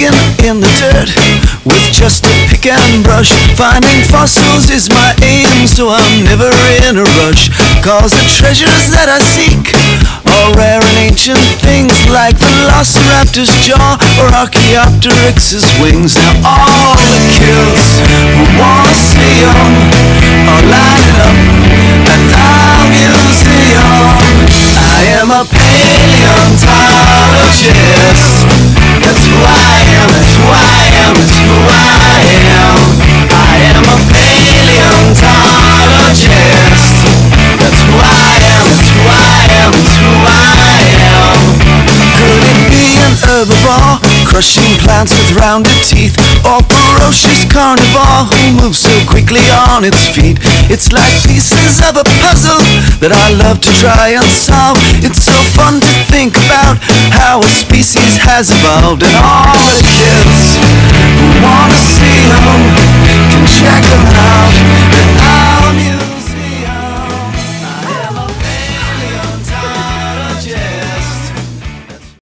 digging in the dirt with just a pick and brush. Finding fossils is my aim, so I'm never in a rush. 'Cause the treasures that I seek are rare and ancient things, like the velociraptor's jaw or Archaeopteryx's wings. Now all the kids who wanna see 'em are lining up at our museum. I am a paleontologist. That's who I am, that's who I am, that's who I am. I am a paleontologist. That's who I am, that's who I am, that's who I am. Could it be an herbivore, crushing plants with rounded teeth, or ferocious carnivore who moves so quickly on its feet? It's like pieces of a puzzle that I love to try and solve. It's so fun to think about how a species has evolved. And all the kids